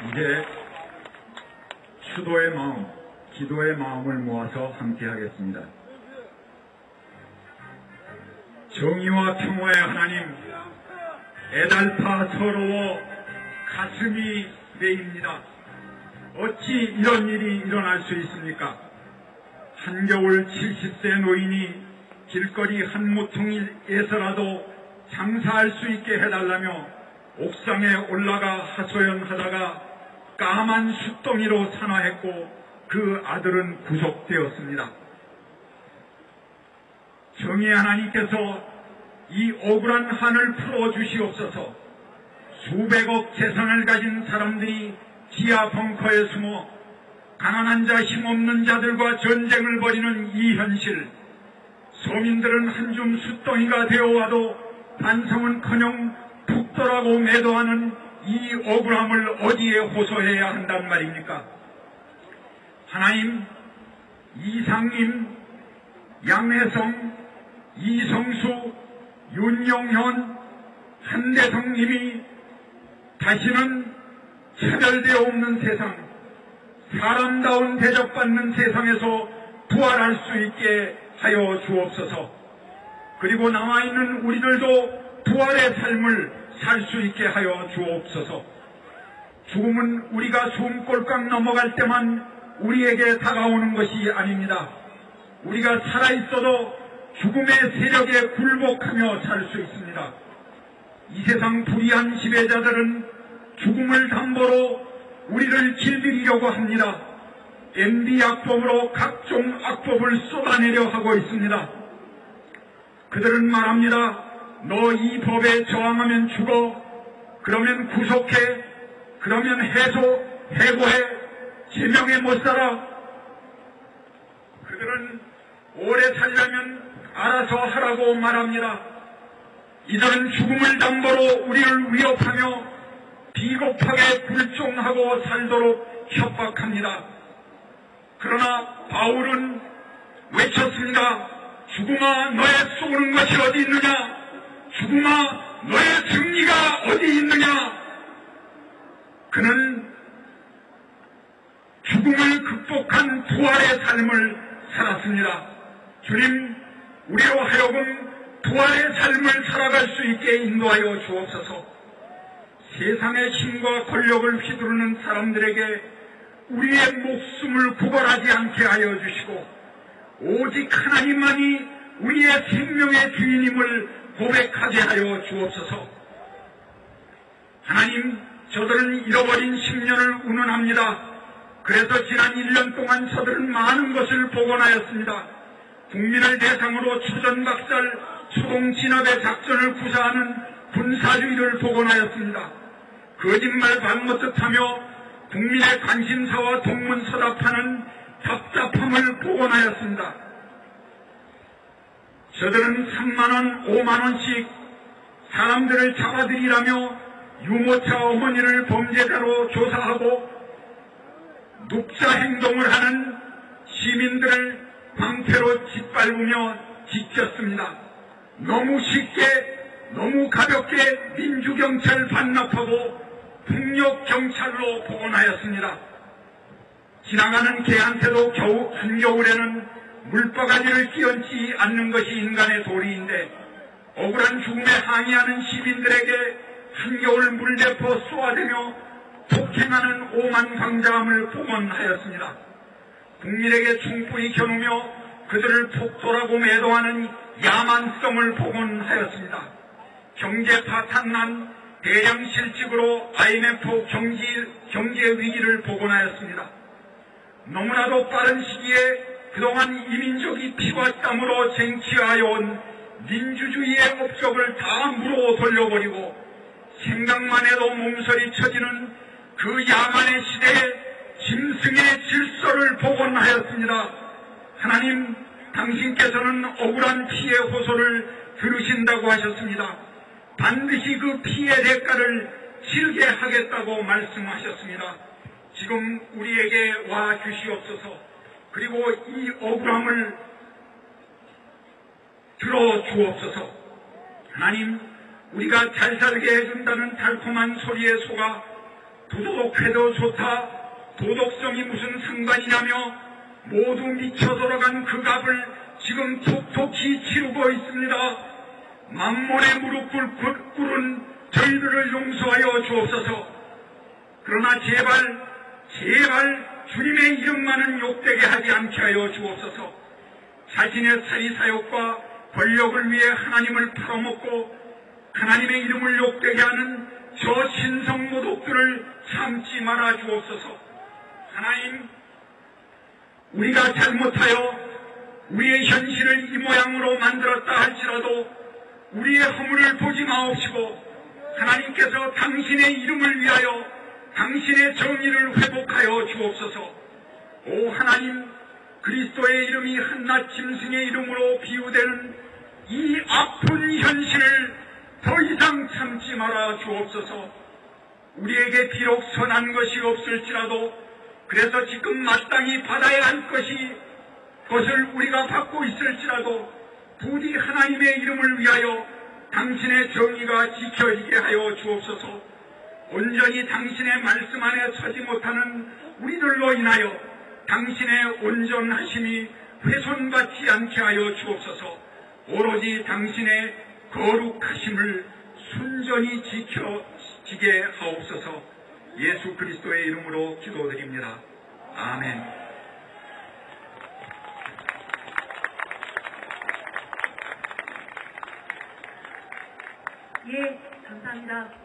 이제 수도의 마음, 기도의 마음을 모아서 함께 하겠습니다. 정의와 평화의 하나님, 애달파 서러워 가슴이 메입니다. 어찌 이런 일이 일어날 수 있습니까? 한겨울 70세 노인이 길거리 한 모퉁이에서라도 장사할 수 있게 해달라며 옥상에 올라가 하소연하다가 까만 숫덩이로 산화했고 그 아들은 구속되었습니다. 정의 하나님께서 이 억울한 한을 풀어주시옵소서. 수백억 재산을 가진 사람들이 지하 벙커에 숨어 가난한 자, 힘없는 자들과 전쟁을 벌이는 이 현실, 서민들은 한 줌 숫덩이가 되어와도 반성은커녕 북돌하고 매도하는 이 억울함을 어디에 호소해야 한단 말입니까? 하나님, 이상임, 양혜성, 이성수, 윤영현, 한대성님이 다시는 차별되어 없는 세상, 사람다운 대접받는 세상에서 부활할 수 있게 하여 주옵소서. 그리고 남아있는 우리들도 부활의 삶을 살 수 있게 하여 주옵소서. 죽음은 우리가 숨꼴깍 넘어갈 때만 우리에게 다가오는 것이 아닙니다. 우리가 살아있어도 죽음의 세력에 굴복하며 살 수 있습니다. 이 세상 불의한 지배자들은 죽음을 담보로 우리를 길들이려고 합니다. MB 악법으로 각종 악법을 쏟아내려 하고 있습니다. 그들은 말합니다. 너 이 법에 저항하면 죽어. 그러면 구속해. 그러면 해고해. 제명에 못 살아. 그들은 오래 살려면 알아서 하라고 말합니다. 이들은 죽음을 담보로 우리를 위협하며 비겁하게 불종하고 살도록 협박합니다. 그러나 바울은 외쳤습니다. 죽음아, 너의 쏘는 것이 어디 있느냐? 죽음아, 너의 승리가 어디 있느냐? 그는 죽음을 극복한 부활의 삶을 살았습니다. 주님, 우리로 하여금 부활의 삶을 살아갈 수 있게 인도하여 주옵소서. 세상의 힘과 권력을 휘두르는 사람들에게 우리의 목숨을 구걸하지 않게 하여 주시고 오직 하나님만이 우리의 생명의 주인임을 고백하게 하여 주옵소서. 하나님, 저들은 잃어버린 10년을 운운합니다. 그래서 지난 1년 동안 저들은 많은 것을 복원하였습니다. 국민을 대상으로 초전박살, 초동진압의 작전을 구사하는 군사주의를 복원하였습니다. 거짓말 발못듯하며 국민의 관심사와 동문서답하는 답답함을 복원하였습니다. 저들은 3만원, 5만원씩 사람들을 잡아들이라며 유모차 어머니를 범죄자로 조사하고 눕자 행동을 하는 시민들을 방패로 짓밟으며 지켰습니다. 너무 쉽게, 너무 가볍게 민주경찰 반납하고 폭력경찰로 복원하였습니다. 지나가는 개한테도 겨우 한겨울에는 물바가지를 끼얹지 않는 것이 인간의 도리인데 억울한 죽음에 항의하는 시민들에게 한겨울 물대포 쏘아대며 폭행하는 오만 광자함을 복원하였습니다. 국민에게 충분히 겨누며 그들을 폭돌하고 매도하는 야만성을 복원하였습니다. 경제 파탄난 대량 실직으로 IMF 경제 위기를 복원하였습니다. 너무나도 빠른 시기에 그동안 이민족이 피와 땀으로 쟁취하여 온 민주주의의 업적을 다 물어 돌려버리고 생각만 해도 몸서리 쳐지는 그 야만의 시대에 짐승의 질서를 복원하였습니다. 하나님, 당신께서는 억울한 피해 호소를 들으신다고 하셨습니다. 반드시 그 피해 대가를 치르게 하겠다고 말씀하셨습니다. 지금 우리에게 와 주시옵소서. 그리고 이 억울함을 들어주옵소서. 하나님, 우리가 잘 살게 해준다는 달콤한 소리에 속아 도덕해도 좋다, 도덕성이 무슨 상관이냐며 모두 미쳐 돌아간 그 값을 지금 톡톡히 치르고 있습니다. 만몬에 무릎 꿇은 저희들을 용서하여 주옵소서. 그러나 제발 주님의 이름만은 욕되게 하지 않게 하여 주옵소서. 자신의 사리사욕과 권력을 위해 하나님을 팔아먹고 하나님의 이름을 욕되게 하는 저 신성모독들을 참지 말아 주옵소서. 하나님, 우리가 잘못하여 우리의 현실을 이 모양으로 만들었다 할지라도 우리의 허물을 보지 마옵시고 하나님께서 당신의 이름을 위하여 당신의 정의를 회복하여 주옵소서. 오 하나님, 그리스도의 이름이 한낱 짐승의 이름으로 비유되는 이 아픈 현실을 더 이상 참지 말아 주옵소서. 우리에게 비록 선한 것이 없을지라도 그래서 지금 마땅히 받아야 할 것을 우리가 받고 있을지라도 부디 하나님의 이름을 위하여 당신의 정의가 지켜지게 하여 주옵소서. 온전히 당신의 말씀 안에 서지 못하는 우리들로 인하여 당신의 온전하심이 훼손받지 않게 하여 주옵소서. 오로지 당신의 거룩하심을 순전히 지켜지게 하옵소서. 예수 그리스도의 이름으로 기도드립니다. 아멘. 예, 감사합니다.